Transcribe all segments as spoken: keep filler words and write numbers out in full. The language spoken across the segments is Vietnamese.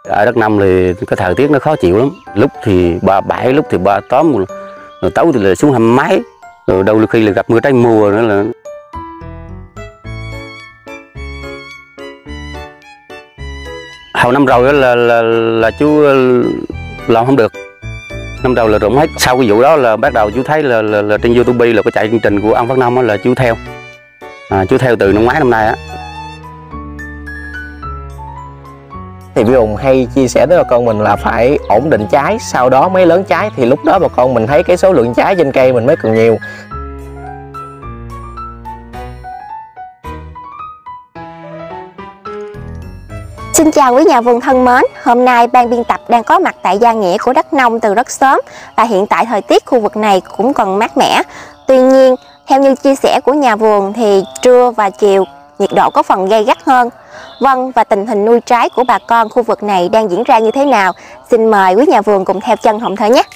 Ở Đắk Nông thì cái thời tiết nó khó chịu lắm, lúc thì ba bảy, lúc thì ba tám, rồi tối thì là xuống hai mấy, rồi đâu khi là gặp mưa trái mùa nữa là. Hồi năm rồi là, là, là chú làm không được, năm đầu là rụng hết. Sau cái vụ đó là bắt đầu chú thấy là, là, là trên YouTube là có chạy chương trình của ông Phát Nông là chú theo, à, chú theo từ năm ngoái năm nay á. Thì Vy Hùng hay chia sẻ với bà con mình là phải ổn định trái, sau đó mới lớn trái, thì lúc đó bà con mình thấy cái số lượng trái trên cây mình mới còn nhiều. Xin chào quý nhà vườn thân mến, hôm nay ban biên tập đang có mặt tại Gia Nghĩa của Đắk Nông từ rất sớm và hiện tại thời tiết khu vực này cũng còn mát mẻ. Tuy nhiên, theo như chia sẻ của nhà vườn thì trưa và chiều nhiệt độ có phần gay gắt hơn. Vâng, và tình hình nuôi trái của bà con khu vực này đang diễn ra như thế nào? Xin mời quý nhà vườn cùng theo chân Hồng Thơ nhé.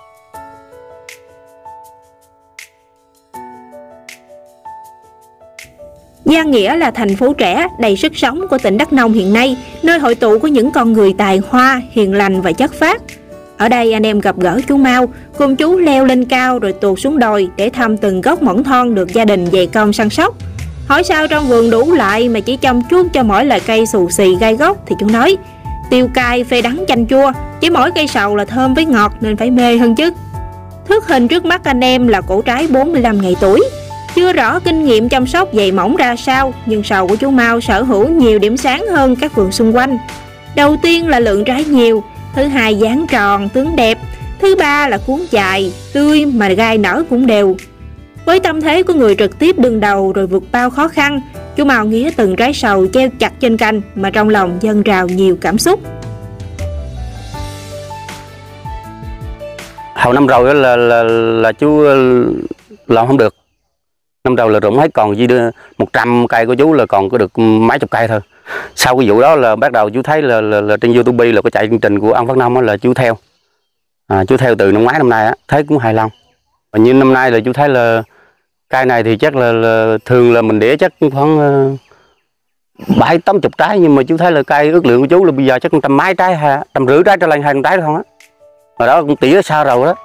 Gia Nghĩa là thành phố trẻ đầy sức sống của tỉnh Đắk Nông hiện nay, nơi hội tụ của những con người tài hoa, hiền lành và chất phác. Ở đây anh em gặp gỡ chú Mau, cùng chú leo lên cao rồi tuột xuống đồi để thăm từng gốc mỏng thon được gia đình dày công săn sóc. Hỏi sao trong vườn đủ lại mà chỉ chăm chút cho mỗi loại cây xù xì gai gốc thì chú nói: tiêu cay, phê đắng, chanh chua, chỉ mỗi cây sầu là thơm với ngọt nên phải mê hơn chứ. Thước hình trước mắt anh em là củ trái bốn mươi lăm ngày tuổi. Chưa rõ kinh nghiệm chăm sóc dày mỏng ra sao, nhưng sầu của chú Mau sở hữu nhiều điểm sáng hơn các vườn xung quanh. Đầu tiên là lượng trái nhiều, thứ hai dáng tròn, tướng đẹp, thứ ba là cuống dài, tươi mà gai nở cũng đều. Với tâm thế của người trực tiếp đương đầu rồi vượt bao khó khăn, chú Mau nghía từng trái sầu treo chặt trên cành mà trong lòng dâng trào nhiều cảm xúc. Hồi năm rồi là, là, là chú làm không được. Năm đầu là rụng hết, còn chỉ đưa một trăm cây của chú là còn có được mấy chục cây thôi. Sau cái vụ đó là bắt đầu chú thấy là, là, là trên YouTube là có chạy chương trình của ông Phát Nông là chú theo, à, chú theo từ năm ngoái năm nay á, thấy cũng hài lòng. Và như năm nay là chú thấy là cây này thì chắc là, là thường là mình để chắc khoảng bảy tám chục trái, nhưng mà chú thấy là cây ước lượng của chú là bây giờ chắc trăm mấy trái, hay trăm rưỡi trái trở lên, hai trăm trái không á. Rồi đó cũng tỉa xa rồi đó.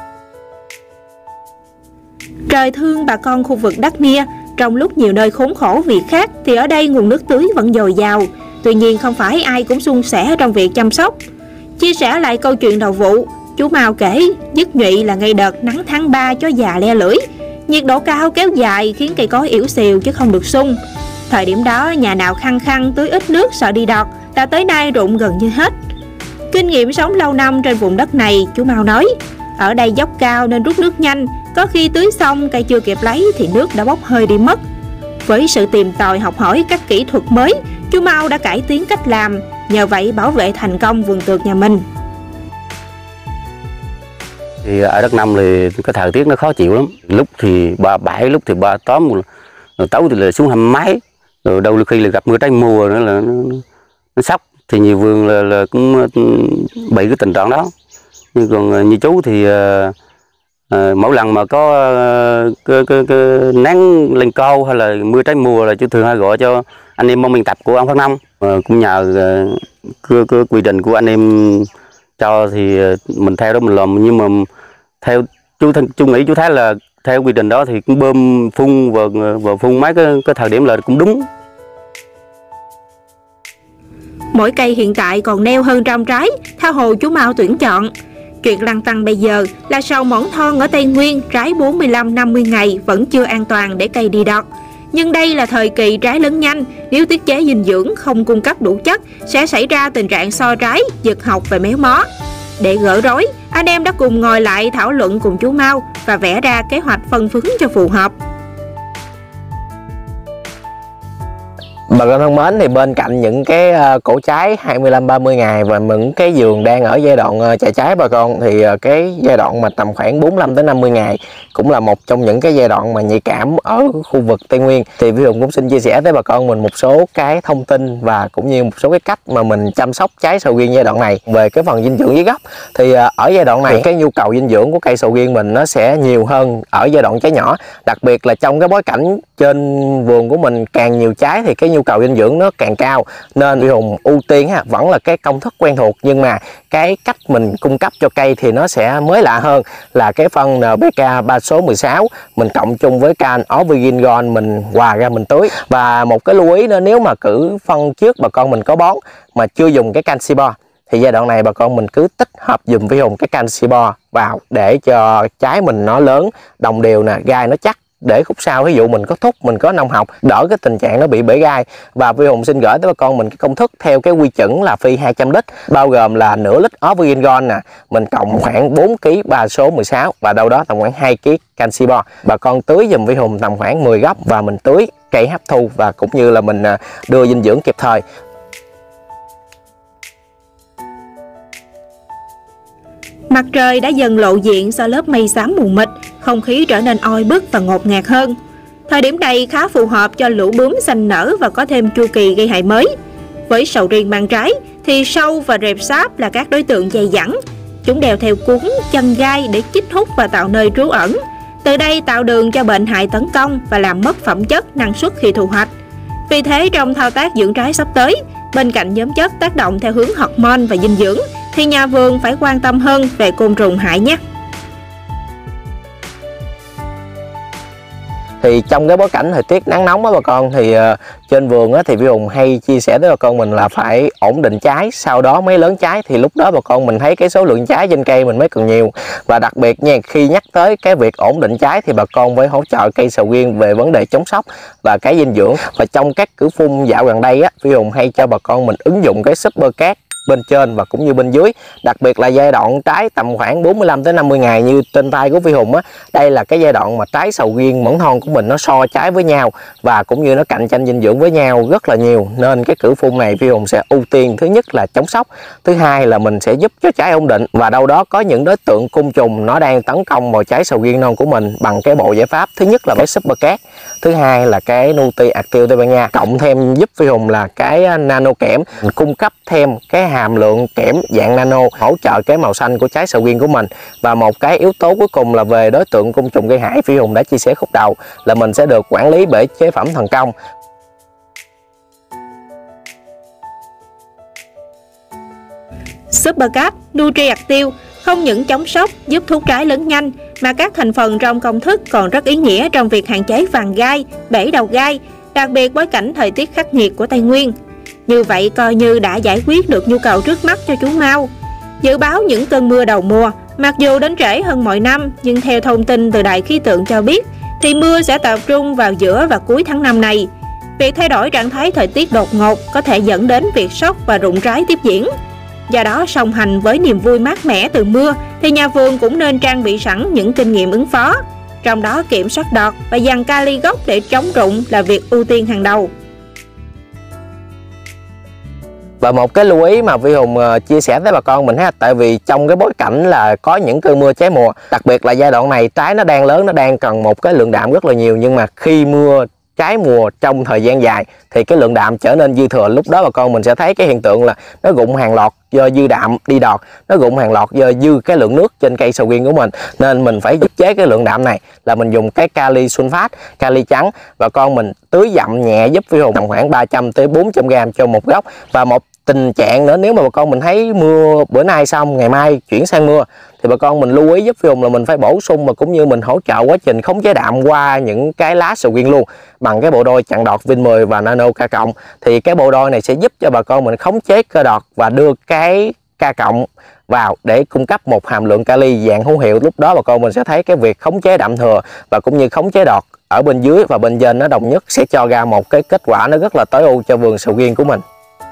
Trời thương bà con khu vực Đắk Nia, trong lúc nhiều nơi khốn khổ việc khác thì ở đây nguồn nước tưới vẫn dồi dào. Tuy nhiên không phải ai cũng suôn sẻ trong việc chăm sóc. Chia sẻ lại câu chuyện đầu vụ, chú Mau kể dứt nhụy là ngay đợt nắng tháng ba chó già le lưỡi. Nhiệt độ cao kéo dài khiến cây cối yếu xìu chứ không được sung. Thời điểm đó nhà nào khăng khăng tưới ít nước sợ đi đọt đã tới nay rụng gần như hết. Kinh nghiệm sống lâu năm trên vùng đất này, chú Mau nói, ở đây dốc cao nên rút nước nhanh, có khi tưới xong cây chưa kịp lấy thì nước đã bốc hơi đi mất. Với sự tìm tòi học hỏi các kỹ thuật mới, chú Mau đã cải tiến cách làm, nhờ vậy bảo vệ thành công vườn tược nhà mình. Thì ở Đắk Nông thì cái thời tiết nó khó chịu lắm, lúc thì ba bảy, lúc thì ba tám, rồi tối thì là xuống hai mấy, rồi đâu khi là gặp mưa trái mùa nữa là nó, nó sốc. Thì nhiều vườn là, là cũng bị cái tình trạng đó. Nhưng còn như chú thì uh, uh, mỗi lần mà có uh, cái, cái, cái nắng lên cao hay là mưa trái mùa là chú thường hay gọi cho anh em ban biên tập của ông Phát Nông. Uh, cũng nhờ uh, cái, cái quy trình của anh em cho thì uh, mình theo đó mình làm, nhưng mà theo chú chú nghĩ chú thấy là theo quy trình đó thì cũng bơm phun và, và phun mấy cái, cái thời điểm là cũng đúng. Mỗi cây hiện tại còn neo hơn trăm trái, tha hồ chú Mau tuyển chọn. Chuyện lăn tăn bây giờ là sầu mỏng thon ở Tây Nguyên trái bốn mươi lăm năm mươi ngày vẫn chưa an toàn để cây đi đọt. Nhưng đây là thời kỳ trái lớn nhanh, nếu tiết chế dinh dưỡng không cung cấp đủ chất sẽ xảy ra tình trạng so trái, giật học và méo mó. Để gỡ rối, anh em đã cùng ngồi lại thảo luận cùng chú Mau và vẽ ra kế hoạch phân phối cho phù hợp. Bà con thân mến, thì bên cạnh những cái cổ trái hai mươi lăm ba mươi ngày và những cái vườn đang ở giai đoạn chạy trái bà con, thì cái giai đoạn mà tầm khoảng bốn mươi lăm tới năm mươi ngày cũng là một trong những cái giai đoạn mà nhạy cảm ở khu vực Tây Nguyên. Thì Vy Hùng cũng xin chia sẻ với bà con mình một số cái thông tin và cũng như một số cái cách mà mình chăm sóc trái sầu riêng giai đoạn này. Về cái phần dinh dưỡng dưới gốc thì ở giai đoạn này cái nhu cầu dinh dưỡng của cây sầu riêng mình nó sẽ nhiều hơn ở giai đoạn trái nhỏ, đặc biệt là trong cái bối cảnh trên vườn của mình càng nhiều trái thì cái nhu cầu dinh dưỡng nó càng cao, nên Huy Hùng ưu tiên ha, vẫn là cái công thức quen thuộc, nhưng mà cái cách mình cung cấp cho cây thì nó sẽ mới lạ hơn, là cái phân en pê ca ba số mười sáu mình cộng chung với can Orvigin Gold mình hòa ra mình tưới. Và một cái lưu ý nữa, nếu mà cử phân trước bà con mình có bón mà chưa dùng cái canxi bo thì giai đoạn này bà con mình cứ tích hợp dùm với Hùng cái canxi bo vào để cho trái mình nó lớn đồng đều nè, gai nó chắc, để khúc sau ví dụ mình có thúc, mình có nông học, đỡ cái tình trạng nó bị bể gai. Và Vi Hùng xin gửi tới bà con mình cái công thức theo cái quy chuẩn là phi hai trăm lít, bao gồm là nửa lít Orvigin Gold nè, mình cộng khoảng bốn ki ba số mười sáu và đâu đó tầm khoảng hai ki canxi bo. Bà con tưới dùm Vi Hùng tầm khoảng mười gốc và mình tưới cây hấp thu, và cũng như là mình đưa dinh dưỡng kịp thời. Mặt trời đã dần lộ diện sau lớp mây xám mù mịt, không khí trở nên oi bức và ngột ngạt hơn. Thời điểm này khá phù hợp cho lũ bướm xanh nở và có thêm chu kỳ gây hại mới. Với sầu riêng mang trái thì sâu và rệp sáp là các đối tượng dày dẳng. Chúng đeo theo cuốn, chân gai để chích hút và tạo nơi trú ẩn. Từ đây tạo đường cho bệnh hại tấn công và làm mất phẩm chất, năng suất khi thu hoạch. Vì thế trong thao tác dưỡng trái sắp tới, bên cạnh nhóm chất tác động theo hướng hormone và dinh dưỡng, thì nhà vườn phải quan tâm hơn về côn trùng hại nhé. Thì trong cái bối cảnh thời tiết nắng nóng đó bà con, thì uh, trên vườn á, thì Vi Hùng hay chia sẻ với bà con mình là phải ổn định trái, sau đó mới lớn trái, thì lúc đó bà con mình thấy cái số lượng trái trên cây mình mới còn nhiều. Và đặc biệt nha, khi nhắc tới cái việc ổn định trái thì bà con phải hỗ trợ cây sầu riêng về vấn đề chống sốc và cái dinh dưỡng. Và trong các cử phun dạo gần đây á, Vi Hùng hay cho bà con mình ứng dụng cái Super Cát bên trên và cũng như bên dưới, đặc biệt là giai đoạn trái tầm khoảng bốn mươi lăm tới năm mươi ngày như trên tay của Vi Hùng á. Đây là cái giai đoạn mà trái sầu riêng mẫn thon của mình nó so trái với nhau và cũng như nó cạnh tranh dinh dưỡng với nhau rất là nhiều, nên cái cử phun này Vi Hùng sẽ ưu tiên thứ nhất là chống sốc, thứ hai là mình sẽ giúp cho trái ổn định. Và đâu đó có những đối tượng côn trùng nó đang tấn công vào trái sầu riêng non của mình bằng cái bộ giải pháp, thứ nhất là cái Super Cát, thứ hai là cái Nuti Active Tây Ban Nha, cộng thêm giúp Vi Hùng là cái nano kẽm, cung cấp thêm cái hàm lượng kẽm dạng nano hỗ trợ cái màu xanh của trái sầu riêng của mình. Và một cái yếu tố cuối cùng là về đối tượng côn trùng gây hại, Vi Hùng đã chia sẻ khúc đầu là mình sẽ được quản lý bởi chế phẩm Thần Công. Super Cát Nutri Active không những chống sốc, giúp thuốc trái lớn nhanh, mà các thành phần trong công thức còn rất ý nghĩa trong việc hạn chế vàng gai, bể đầu gai, đặc biệt bối cảnh thời tiết khắc nghiệt của Tây Nguyên. Như vậy coi như đã giải quyết được nhu cầu trước mắt cho chú Mau. Dự báo những cơn mưa đầu mùa, mặc dù đến trễ hơn mọi năm, nhưng theo thông tin từ Đài khí tượng cho biết, thì mưa sẽ tập trung vào giữa và cuối tháng năm này. Việc thay đổi trạng thái thời tiết đột ngột có thể dẫn đến việc sốc và rụng trái tiếp diễn. Do đó, song hành với niềm vui mát mẻ từ mưa, thì nhà vườn cũng nên trang bị sẵn những kinh nghiệm ứng phó. Trong đó kiểm soát đọt và dàn kali gốc để chống rụng là việc ưu tiên hàng đầu. Và một cái lưu ý mà Vi Hùng uh, chia sẻ với bà con mình ha, tại vì trong cái bối cảnh là có những cơn mưa trái mùa, đặc biệt là giai đoạn này trái nó đang lớn, nó đang cần một cái lượng đạm rất là nhiều, nhưng mà khi mưa trái mùa trong thời gian dài thì cái lượng đạm trở nên dư thừa. Lúc đó bà con mình sẽ thấy cái hiện tượng là nó rụng hàng loạt do dư đạm đi đọt, nó rụng hàng loạt do dư cái lượng nước trên cây sầu riêng của mình. Nên mình phải ức chế cái lượng đạm này là mình dùng cái kali sulfat, kali trắng, và con mình tưới dặm nhẹ giúp Vi Hùng tầm khoảng ba trăm tới bốn trăm gram cho một gốc. Và một tình trạng nữa, nếu mà bà con mình thấy mưa bữa nay xong ngày mai chuyển sang mưa thì bà con mình lưu ý giúp Vi Hùng là mình phải bổ sung và cũng như mình hỗ trợ quá trình khống chế đạm qua những cái lá sầu riêng luôn bằng cái bộ đôi chặn đọt Vin mười và Nano K cộng. Thì cái bộ đôi này sẽ giúp cho bà con mình khống chế cơ đọt và đưa cái K cộng vào để cung cấp một hàm lượng kali dạng hữu hiệu. Lúc đó bà con mình sẽ thấy cái việc khống chế đạm thừa và cũng như khống chế đọt ở bên dưới và bên trên nó đồng nhất sẽ cho ra một cái kết quả nó rất là tối ưu cho vườn sầu riêng của mình.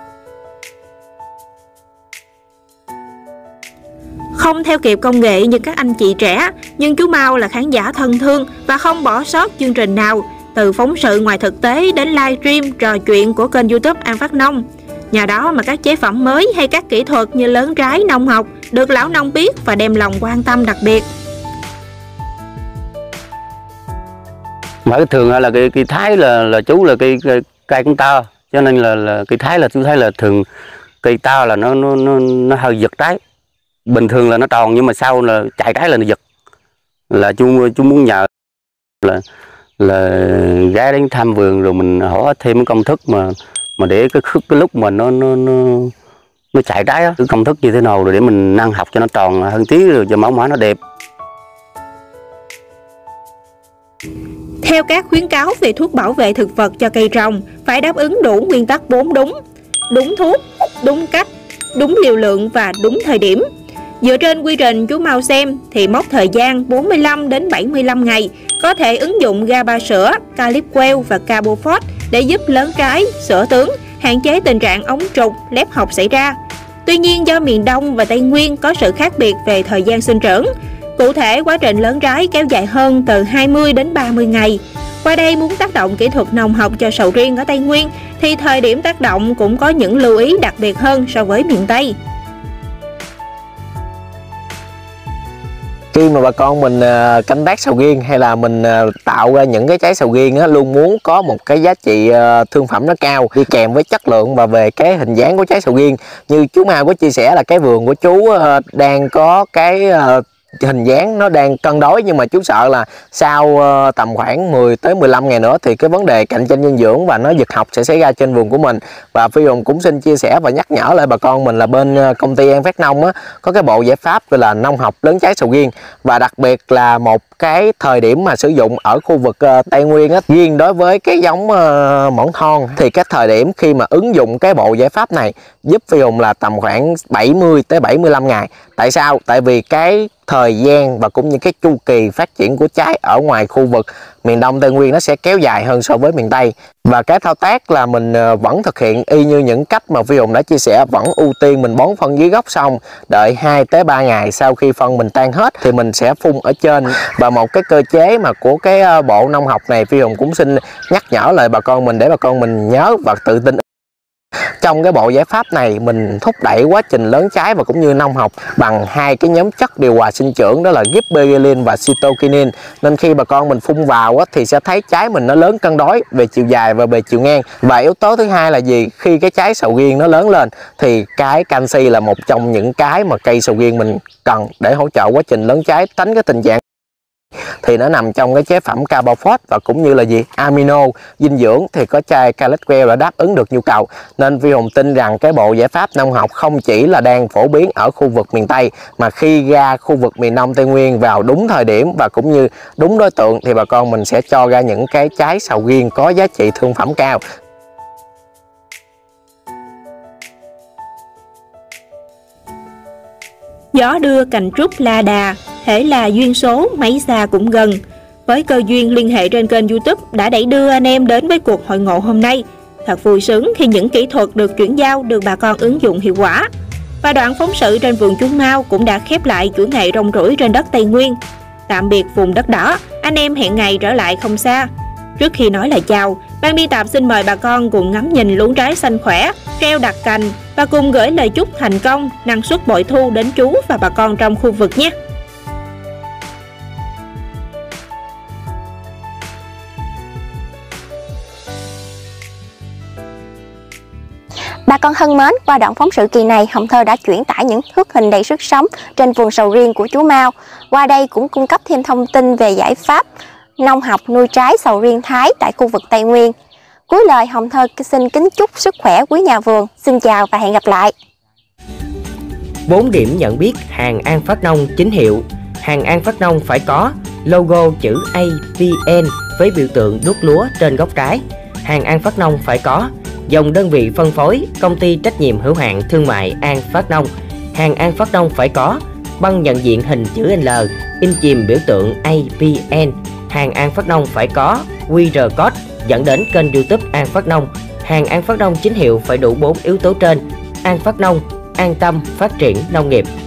Không theo kịp công nghệ như các anh chị trẻ, nhưng chú Mau là khán giả thân thương và không bỏ sót chương trình nào, từ phóng sự ngoài thực tế đến livestream trò chuyện của kênh YouTube An Phát Nông. Nhờ đó mà các chế phẩm mới hay các kỹ thuật như lớn trái nông học được lão nông biết và đem lòng quan tâm đặc biệt. Mà cái thường là cái cái thái là là chú là cây cây, cây cũng to, cho nên là là cái thái là chú thấy là thường cây to là nó nó nó, nó hơi giật trái. Bình thường là nó tròn nhưng mà sau là chạy trái là nó giật. Là chú chú muốn nhờ là là ghé đến thăm vườn rồi mình hỏi thêm công thức mà mà để cái, cái lúc mà nó nó nó nó chạy trái á, cái công thức như thế nào rồi để mình năng học cho nó tròn hơn tí rồi cho mẫu mã nó đẹp. Theo các khuyến cáo về thuốc bảo vệ thực vật cho cây trồng, phải đáp ứng đủ nguyên tắc bốn đúng: đúng thuốc, đúng cách, đúng liều lượng và đúng thời điểm. Dựa trên quy trình chú Mau xem thì mốc thời gian bốn mươi lăm đến bảy mươi lăm ngày có thể ứng dụng GABA sữa, Calipquel và Carbofort để giúp lớn trái, sữa tướng, hạn chế tình trạng ống trục, lép học xảy ra. Tuy nhiên do miền Đông và Tây Nguyên có sự khác biệt về thời gian sinh trưởng, cụ thể quá trình lớn trái kéo dài hơn từ hai mươi đến ba mươi ngày. Qua đây muốn tác động kỹ thuật nông học cho sầu riêng ở Tây Nguyên thì thời điểm tác động cũng có những lưu ý đặc biệt hơn so với miền Tây. Khi mà bà con mình uh, canh tác sầu riêng hay là mình uh, tạo ra những cái trái sầu riêng á, luôn muốn có một cái giá trị uh, thương phẩm nó cao đi kèm với chất lượng và về cái hình dáng của trái sầu riêng. Như chú Mau có chia sẻ là cái vườn của chú uh, đang có cái uh, hình dáng nó đang cân đối, nhưng mà chú sợ là sau uh, tầm khoảng mười tới mười lăm ngày nữa thì cái vấn đề cạnh tranh dinh dưỡng và nó giật học sẽ xảy ra trên vườn của mình. Và Phi Hùng cũng xin chia sẻ và nhắc nhở lại bà con mình là bên uh, công ty An Phát Nông á, có cái bộ giải pháp gọi là nông học lớn trái sầu riêng, và đặc biệt là một cái thời điểm mà sử dụng ở khu vực uh, Tây Nguyên á, riêng đối với cái giống uh, mỏng thon thì cái thời điểm khi mà ứng dụng cái bộ giải pháp này giúp Phi Hùng là tầm khoảng bảy mươi tới bảy mươi lăm ngày. Tại sao? Tại vì cái thời gian và cũng như cái chu kỳ phát triển của trái ở ngoài khu vực miền Đông Tây Nguyên nó sẽ kéo dài hơn so với miền Tây. Và cái thao tác là mình vẫn thực hiện y như những cách mà Phi Hùng đã chia sẻ, vẫn ưu tiên mình bón phân dưới gốc xong đợi hai tới ba ngày sau khi phân mình tan hết thì mình sẽ phun ở trên. Và một cái cơ chế mà của cái bộ nông học này Phi Hùng cũng xin nhắc nhở lại bà con mình để bà con mình nhớ và tự tin. Trong cái bộ giải pháp này mình thúc đẩy quá trình lớn trái và cũng như nông học bằng hai cái nhóm chất điều hòa sinh trưởng, đó là gibberellin và cytokinin. Nên khi bà con mình phun vào á, thì sẽ thấy trái mình nó lớn cân đối về chiều dài và về chiều ngang. Và yếu tố thứ hai là gì? Khi cái trái sầu riêng nó lớn lên thì cái canxi là một trong những cái mà cây sầu riêng mình cần để hỗ trợ quá trình lớn trái, tránh cái tình trạng thì nó nằm trong cái chế phẩm Carbofort và cũng như là gì amino dinh dưỡng thì có chai Calipquel đã đáp ứng được nhu cầu. Nên Phi Hùng tin rằng cái bộ giải pháp nông học không chỉ là đang phổ biến ở khu vực miền Tây mà khi ra khu vực miền Đông Tây Nguyên vào đúng thời điểm và cũng như đúng đối tượng thì bà con mình sẽ cho ra những cái trái sầu riêng có giá trị thương phẩm cao. Gió đưa cành trúc la đà, hễ là duyên số mấy xa cũng gần. Với cơ duyên liên hệ trên kênh YouTube đã đẩy đưa anh em đến với cuộc hội ngộ hôm nay. Thật vui sướng khi những kỹ thuật được chuyển giao được bà con ứng dụng hiệu quả. Và đoạn phóng sự trên vườn chú Mau cũng đã khép lại chuỗi ngày rong ruổi trên đất Tây Nguyên. Tạm biệt vùng đất đỏ, anh em hẹn ngày trở lại không xa. Trước khi nói lời chào, ban biên tập xin mời bà con cùng ngắm nhìn luống trái xanh khỏe, treo đặt cành và cùng gửi lời chúc thành công, năng suất bội thu đến chú và bà con trong khu vực nhé. Bà con thân mến, qua đoạn phóng sự kỳ này, Hồng Thơ đã chuyển tải những thước hình đầy sức sống trên vườn sầu riêng của chú Mau. Qua đây cũng cung cấp thêm thông tin về giải pháp nông học nuôi trái sầu riêng Thái tại khu vực Tây Nguyên. Cuối lời, Hồng Thơ xin kính chúc sức khỏe quý nhà vườn. Xin chào và hẹn gặp lại. bốn điểm nhận biết hàng An Phát Nông chính hiệu. Hàng An Phát Nông phải có logo chữ A P N với biểu tượng đuốc lúa trên gốc trái. Hàng An Phát Nông phải có dòng đơn vị phân phối công ty trách nhiệm hữu hạn thương mại An Phát Nông. Hàng An Phát Nông phải có băng nhận diện hình chữ L in chìm biểu tượng A P N. Hàng An Phát Nông phải có quy rờ code dẫn đến kênh YouTube An Phát Nông. Hàng An Phát Nông chính hiệu phải đủ bốn yếu tố trên. An Phát Nông an tâm phát triển nông nghiệp.